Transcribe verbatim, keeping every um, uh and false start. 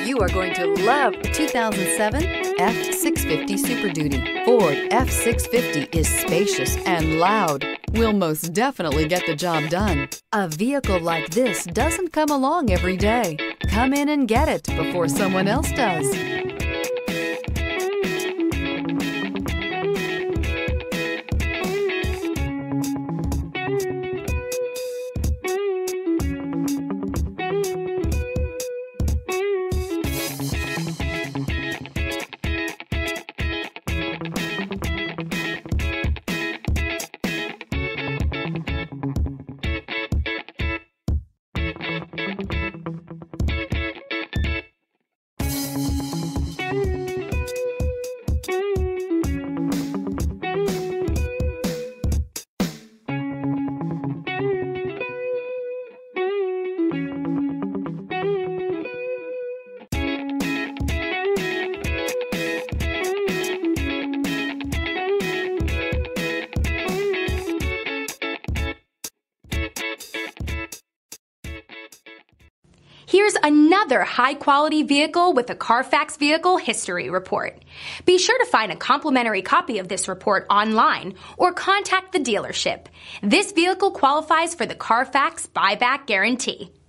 You are going to love two thousand seven F six fifty Super Duty. Ford F six fifty is spacious and loud. Will most definitely get the job done. A vehicle like this doesn't come along every day. Come in and get it before someone else does. Here's another high-quality vehicle with a Carfax Vehicle History Report. Be sure to find a complimentary copy of this report online or contact the dealership. This vehicle qualifies for the Carfax Buyback Guarantee.